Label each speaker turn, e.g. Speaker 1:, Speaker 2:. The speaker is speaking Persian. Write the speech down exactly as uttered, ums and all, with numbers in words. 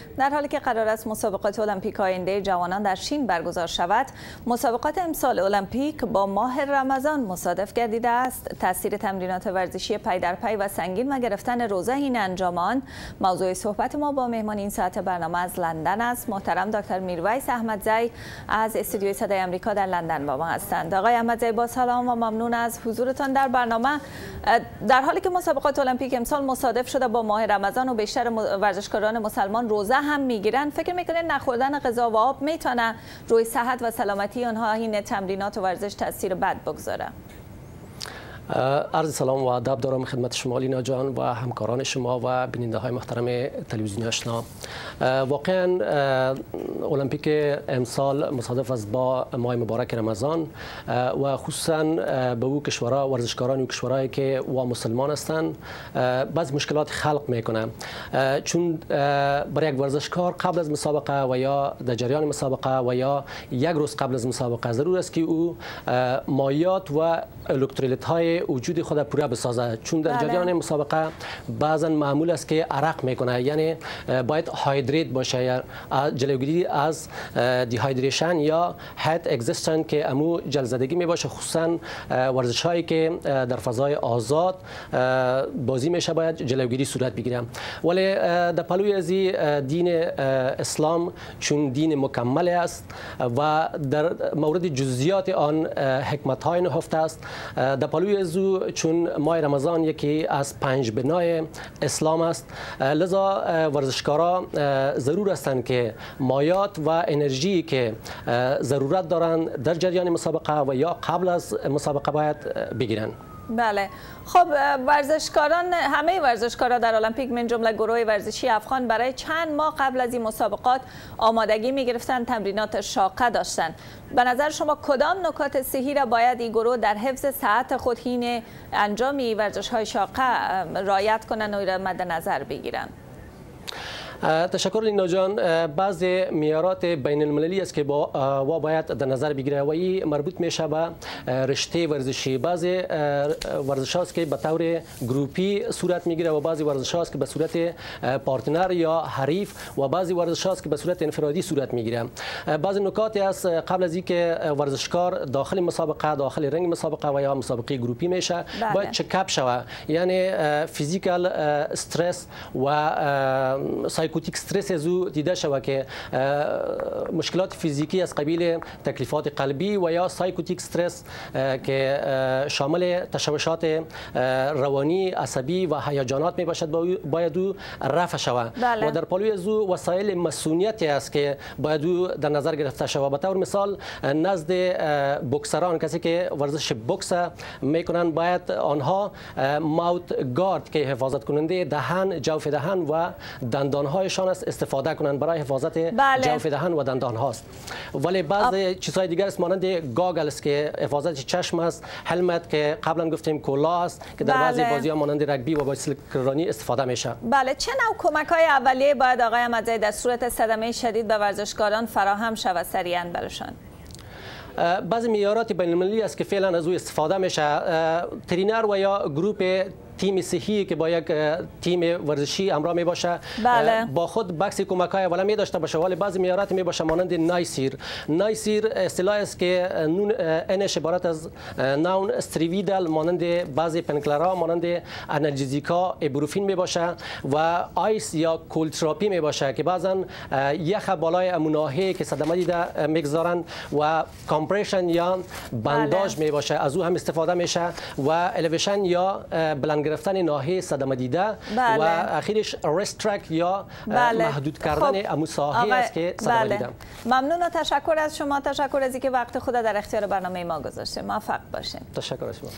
Speaker 1: در حالی که قرار است مسابقات المپیک آینده جوانان در چین برگزار شود، مسابقات امسال المپیک با ماه رمضان مصادف گردیده است. تاثیر تمرینات ورزشی پی در پی و سنگین و گرفتن روزه این انجام آن موضوع صحبت ما با مهمان این ساعت برنامه از لندن است. محترم دکتر میرویس احمدزی از استودیوی صدای آمریکا در لندن با ما هستند. آقای احمدزی، با سلام و ممنون از حضورتان در برنامه. در حالی که مسابقات المپیک امسال مصادف شده با ماه رمضان و بیشتر ورزشکاران مسلمان روزه هم میگیرن، فکر میکنید نخوردن غذا و آب میتونه روی صحت و سلامتی آنها این تمرینات و ورزش تاثیر بد بگذاره؟
Speaker 2: عرض سلام و ادب دارم خدمت شما لینا جان و همکاران شما و بیننده های محترم تلویزیون آشنا. واقعا المپیک امسال مصادف است با ماه مبارک رمضان و خصوصا به او کشورها ورزشکاران و کشورهایی که و مسلمان هستند بعض مشکلات خلق میکنه، چون برای یک ورزشکار قبل از مسابقه و یا در جریان مسابقه و یا یک روز قبل از مسابقه ضرور است که او مایعات و الکترولیت های وجود خود پوره بسازه، چون در جریان مسابقه بعضا معمول است که عرق میکنه، یعنی باید هایدریت باشه یا جلوگیری از دیهایدریشن یا هایت اگزیستن که امو جلزدگی می باشه، خصوصا ورزش هایی که در فضای آزاد بازی میشه باید جلوگیری صورت بگیره. ولی در پلوی از دین اسلام چون دین مکمل است و در مورد جزئیات آن حکمت های نهفته است، در پلوی از چون ماه رمضان یکی از پنج بنای اسلام است، لذا ورزشکارا ضرور هستند که مایعات و انرژی که ضرورت دارند در جریان مسابقه و یا قبل از مسابقه باید بگیرن.
Speaker 1: بله، خب ورزشکاران، همه ورزشکاران در المپیک من جمله گروه ورزشی افغان برای چند ماه قبل از این مسابقات آمادگی می گرفتن، تمرینات شاقه داشتن. به نظر شما کدام نکات صحی را باید این گروه در حفظ صحت خود حین انجام ورزش های شاقه رعایت کنن و را مد نظر بگیرن؟
Speaker 2: تشکر لینا جان. بعض معیارات بین المللی است که با و باید در نظر بگیره و این مربوط میشه به رشته ورزشی. بعض ورزش هاست که به طور گروپی صورت میگیره و بعضی ورزش هاست که به صورت پارتنر یا حریف و بعضی ورزش هاست که به صورت انفرادی صورت میگیره. بعض نکاتی است قبل از اینکه ورزشکار داخل مسابقه داخل رنگ مسابقه و یا مسابقه گروپی میشه باید چکاپ شود، یعنی فیزیکال استرس و سایکوتیک استرس از او دیده شود که مشکلات فیزیکی از قبیل تکلیفات قلبی و یا سایکوتیک استرس که شامل تشوشات روانی، عصبی و هیجانات می باشد باید او رفع شود. بله. و در پلوی از او وسایل مسئولیتی است که باید او در نظر گرفته شود. به طور مثال نزد بوکسران، کسی که ورزش بوکس میکنن، باید آنها ماوت گارد که حفاظت کننده دهن، جوف دهن و دندان هایشان است استفاده کنند برای حفاظت بله. جوف دهن و دندان هاست. ولی بعض چیزهای دیگر است مانند گاگلز که حفاظت چشم است، هلمت که قبلا گفتیم کولا است که در بعضی بله. بازی ها مانند رگبی و بایسکلرانی استفاده میشه.
Speaker 1: بله، چه نوع کمک های اولیه باید آقای احمدزی در صورت صدمه شدید به ورزشکاران فراهم شود سریعا برشان؟
Speaker 2: بعضی معیارات بین المللی است که فعلا از او استفاده میشه. ترینر و یا گروپ تیم صحی که با یک تیم ورزشی همراه می باشه
Speaker 1: بله.
Speaker 2: با خود بکس کمک های اولیه می داشته باشه، ولی بعضی معیارات می باشه مانند نایسیر. نایسیر اصطلاح است که نون انش عبارت از نون استریویدل مانند بعضی پنکلرها مانند آنالژزیکا، ایبروفین می باشه و آیس یا کولتراپی می باشه که بعضا یخ بالای اموناهی که صدمه دیده میگذارن و کامپرشن یا بنداژ بله. می باشه، از او هم استفاده میشه و الیویشن یا بلند گرفتن ناحیه صدمه دیده بله. و اخیرش رسترک یا بله. محدود کردن خب. امو ساحه است که صدمه بله. دیده.
Speaker 1: ممنون و تشکر از شما، تشکر از اینکه وقت خود در اختیار برنامه ما گذاشته. موفق باشین.
Speaker 2: تشکر از شما.